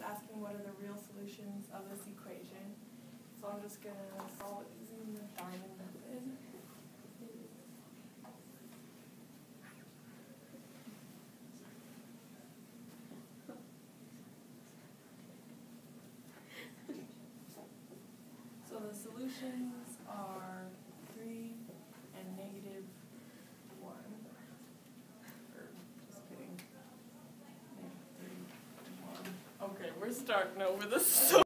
asking what are the real solutions of this equation. So I'm just going to solve it using the diamond method. So the solutions are 3 and negative 1. Or, just kidding. Negative 3 and 1. Okay, we're starting over this.